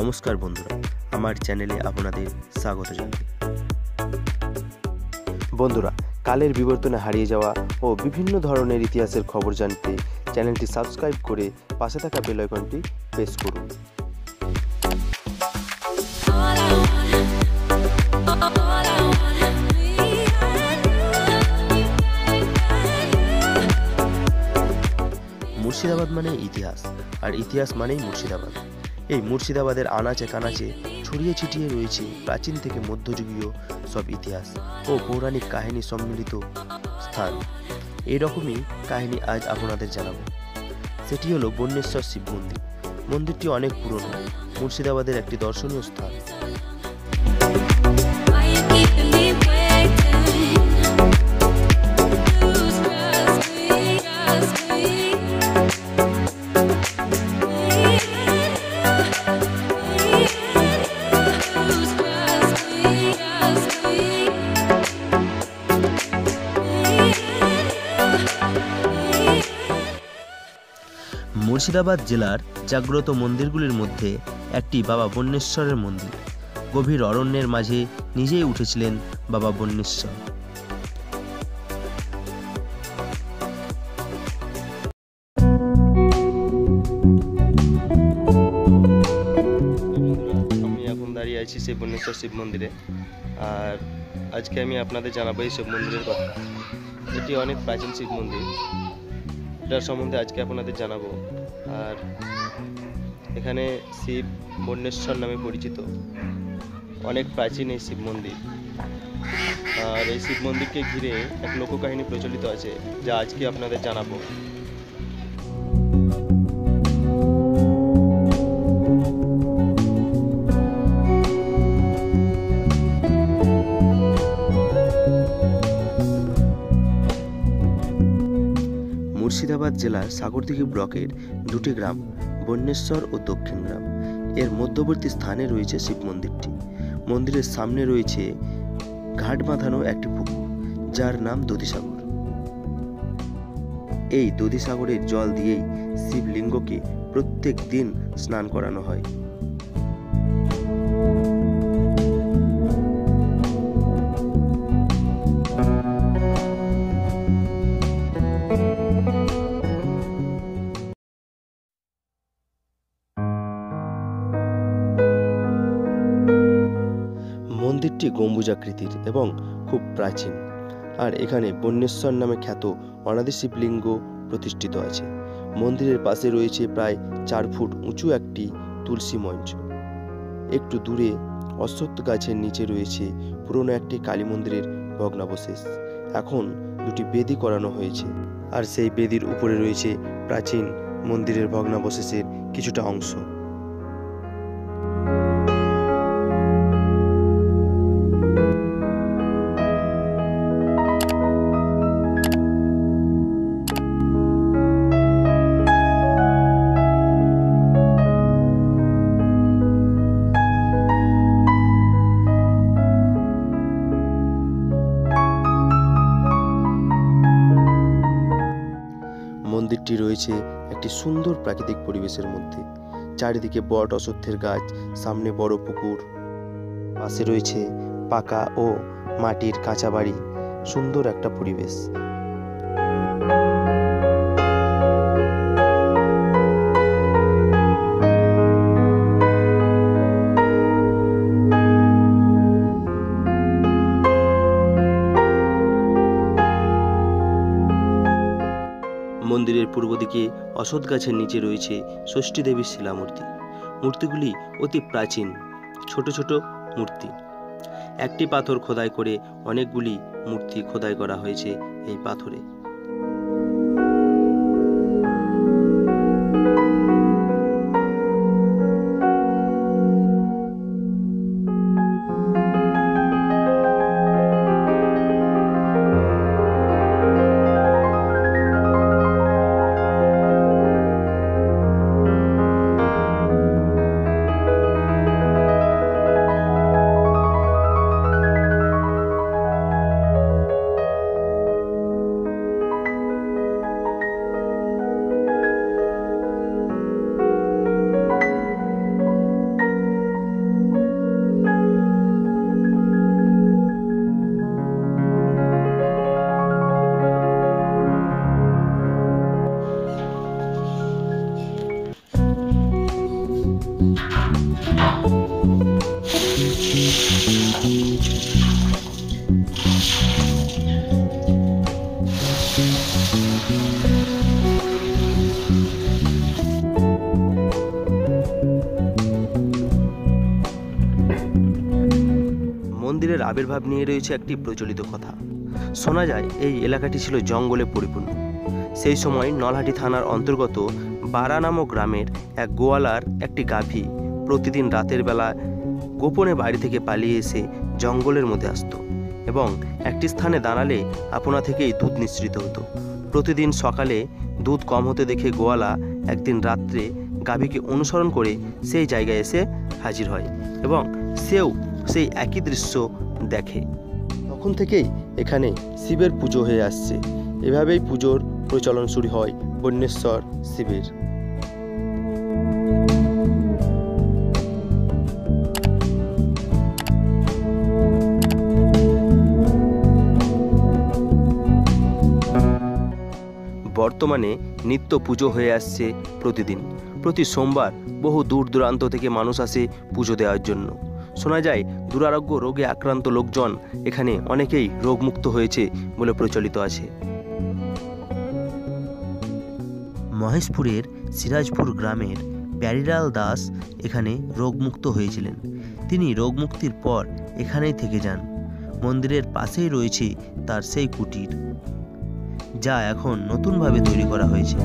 নমস্কার বন্ধুরা, আমার চ্যানেলে আপনাদের স্বাগত জানাই। বন্ধুরা, কালের বিবর্তনে হারিয়ে যাওয়া ও বিভিন্ন ধরনের ইতিহাসের খবর জানতে চ্যানেলটি সাবস্ক্রাইব করে পাশে থাকা বেল আইকনটি প্রেস করুন। মুর্শিদাবাদ মানে ইতিহাস, আর ইতিহাস মানেই মুর্শিদাবাদ। এই মুর্শিদাবাদের আনাচে কানাচে ছড়িয়ে ছিটিয়ে রয়েছে প্রাচীন থেকে মধ্যযুগীয় সব ইতিহাস ও পৌরাণিক কাহিনী সম্মিলিত স্থান। এইরকমই কাহিনী আজ আপনাদের জানাবো। সেটি হলো বন্যেশ্বর শিব মন্দির। মন্দিরটি অনেক পুরনো, মুর্শিদাবাদের একটি দর্শনীয় স্থান। মুর্শিদাবাদ জেলার জাগ্রত মন্দিরগুলির মধ্যে একটি বাবা বন্যেশ্বরের মন্দির। গভীর অরণ্যের মাঝে নিজেই উঠেছিলেন বাবা বন্যেশ্বর। আমি এখন দাঁড়িয়ে আছি সেই বন্যেশ্বর শিব মন্দিরে, আর আজকে আমি আপনাদের জানাবো এই শিব মন্দিরের কথা। এটি অনেক প্রাচীন শিব মন্দির, এটার সম্বন্ধে আজকে আপনাদের জানাবো। আর এখানে শিব বন্যেশ্বর নামে পরিচিত, অনেক প্রাচীন এই শিব মন্দির। আর এই শিব মন্দিরকে ঘিরে এক লোককাহিনী প্রচলিত আছে, যা আজকে আপনাদের জানাবো। মুর্শিদাবাদ জেলার সাগরদিঘি ব্লকের দুটি গ্রাম, বন্যেশ্বর ও দক্ষিণ গ্রাম। এর মধ্যবর্তী স্থানে রয়েছে শিব মন্দিরটি। মন্দিরের সামনে রয়েছে ঘাট বাঁধানো একটি পুকুর, যার নাম দধিসাগর। এই দধিসাগরের জল দিয়েই শিবলিঙ্গকে প্রত্যেক দিন স্নান করানো হয়। মন্দিরটি গম্বুজাকৃতির এবং খুব প্রাচীন, আর এখানে বন্যেশ্বর নামে খ্যাত অনাদি শিবলিঙ্গ প্রতিষ্ঠিত আছে। মন্দিরের পাশে রয়েছে প্রায় 4 ফুট উঁচু একটি তুলসী মঞ্চ। একটু দূরে অশ্বত্থ গাছের নিচে রয়েছে পুরনো একটি কালী মন্দিরের ভগ্নাবশেষ। এখন দুটি বেদি করানো হয়েছে, আর সেই বেদির উপরে রয়েছে প্রাচীন মন্দিরের ভগ্নাবশেষের কিছুটা অংশ। মন্দিরটি রয়েছে একটি সুন্দর প্রাকৃতিক পরিবেশের মধ্যে। চারিদিকে বট অশ্বত্থের গাছ, সামনে বড় পুকুর, পাশে রয়েছে পাকা ও মাটির কাঁচা বাড়ি। সুন্দর একটা পরিবেশ। মন্দিরের পূর্ব দিকে অশ্বত্থ গাছের নিচে রয়েছে ষষ্ঠী দেবীর শিলামূর্তি। মূর্তিগুলি অতি প্রাচীন, ছোট ছোট মূর্তি। একটি পাথর খোদাই করে অনেকগুলি মূর্তি খোদাই করা হয়েছে এই পাথরে। মন্দিরের আবির্ভাব নিয়ে রয়েছে একটি প্রচলিত কথা। শোনা যায় এই এলাকাটি ছিল জঙ্গলে পরিপূর্ণ। সেই সময় নলহাটি থানার অন্তর্গত বারা নামক গ্রামের এক গোয়ালার একটি গাভী প্রতিদিন রাতের বেলা গোপনে বাড়ি থেকে পালিয়ে এসে জঙ্গলের মধ্যে আসত এবং একটি স্থানে দাঁড়ালে আপনা থেকেই দুধ নিঃসৃত হতো। প্রতিদিন সকালে দুধ কম হতে দেখে গোয়ালা একদিন রাত্রে গাভীকে অনুসরণ করে সেই জায়গায় এসে হাজির হয় এবং সেও সেই একই দৃশ্য দেখে। তখন থেকেই এখানে শিবের পুজো হয়ে আসছে। এভাবেই পুজোর প্রচলন শুরু হয় বন্যেশ্বর শিবের। বর্তমানে নিত্য পুজো হয়ে আসছে প্রতিদিন। প্রতি সোমবার বহু দূর দূরান্ত থেকে মানুষ আসে পুজো দেওয়ার জন্য। শোনা যায় দুরারোগ্য রোগে আক্রান্ত লোকজন এখানে অনেকেই রোগমুক্ত হয়েছে বলে প্রচলিত আছে। মহেশপুরের সিরাজপুর গ্রামের প্যারিলাল দাস এখানে রোগমুক্ত হয়েছিলেন। তিনি রোগমুক্তির পর এখানেই থেকে যান। মন্দিরের পাশেই রয়েছে তার সেই কুটির, যা এখন নতুনভাবে তৈরি করা হয়েছে।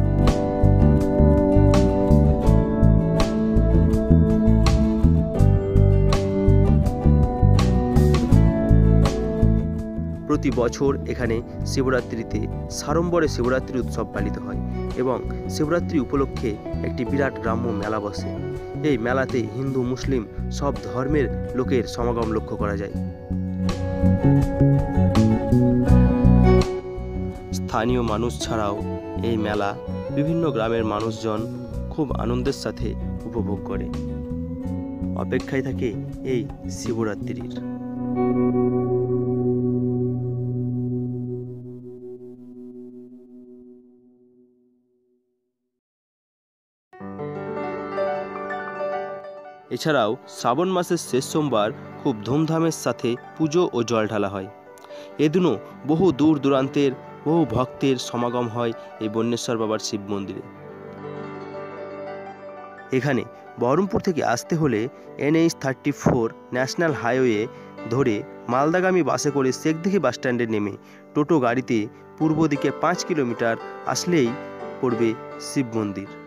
প্রতি বছর এখানে শিবরাত্রিতে সাড়ম্বরে শিবরাত্রি উৎসব পালিত হয় এবং শিবরাত্রি উপলক্ষে একটি বিরাট গ্রাম্য মেলা বসে। এই মেলাতে হিন্দু মুসলিম সব ধর্মের লোকের সমাগম লক্ষ্য করা যায়। স্থানীয় মানুষ ছাড়াও এই মেলা বিভিন্ন গ্রামের মানুষজন খুব আনন্দের সাথে উপভোগ করে। অপেক্ষায় থাকে এই শিবরাত্রির। এছাড়াও শ্রাবণ মাসের শেষ সোমবার খুব ধুমধামের সাথে পুজো ও জল ঢালা হয়। এদিনও বহু দূর দূরান্তের বহু ভক্তের সমাগম হয় এই বন্যেশ্বর বাবার শিব মন্দিরে। এখানে বহরমপুর থেকে আসতে হলে NH-34 ন্যাশনাল হাইওয়ে ধরে মালদাগামী বাসে করে শেখদিঘি বাসস্ট্যান্ডে নেমে টোটো গাড়িতে পূর্ব দিকে 5 কিলোমিটার আসলেই পড়বে শিব মন্দির।